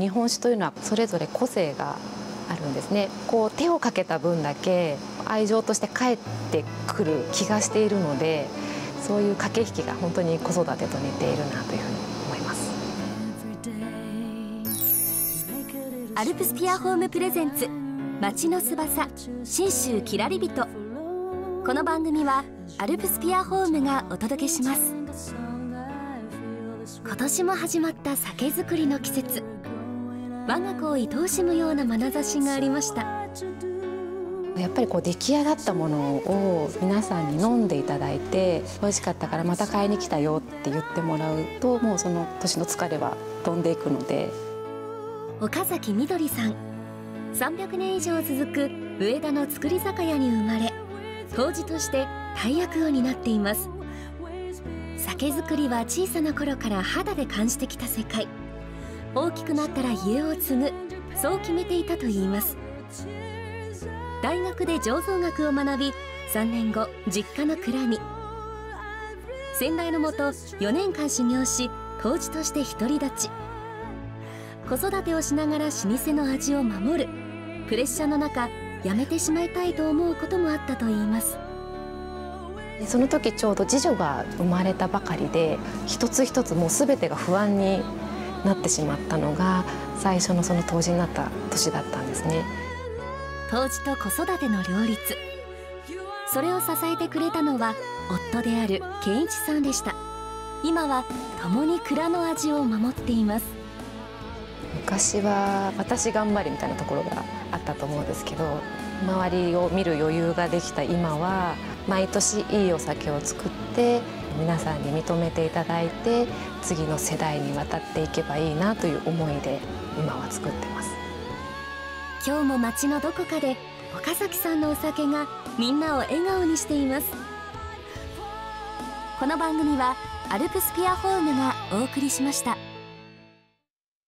日本酒というのはそれぞれ個性があるんですね。こう手をかけた分だけ愛情として返ってくる気がしているので、そういう駆け引きが本当に子育てと似ているなというふうに思います。 アルプスピアホームプレゼンツ街の翼信州きらりびと。この番組はアルプスピアホームがお届けします。今年も始まった酒造りの季節、我が子を愛おしむような眼差しがありました。 やっぱりこう出来上がったものを皆さんに飲んでいただいて、美味しかったからまた買いに来たよって言ってもらうと、もうその年の疲れは飛んでいくので。 岡崎みどりさん、300年以上続く上田の造り酒屋に生まれ、杜氏として大役を担っています。酒造りは小さな頃から肌で感じてきた世界。大きくなったら家を継ぐ、そう決めていたといいます。大学で醸造学を学び、3年後実家の蔵に。先代のもと4年間修行し、杜氏として独り立ち。子育てをしながら老舗の味を守るプレッシャーの中、やめてしまいたいと思うこともあったといいます。 その時ちょうど次女が生まれたばかりで、一つ一つもう全てが不安になってしまったのが最初のその杜氏になった年だったんですね。 杜氏と子育ての両立、それを支えてくれたのは夫である健一さんでした。今は共に蔵の味を守っています。 昔は私頑張りみたいなところがあったと思うんですけど、周りを見る余裕ができた今は毎年いいお酒を作って皆さんに認めていただいて、次の世代に渡っていけばいいなという思いで今は作ってます。 今日も街のどこかで岡崎さんのお酒がみんなを笑顔にしています。この番組はアルプスピアホームがお送りしました。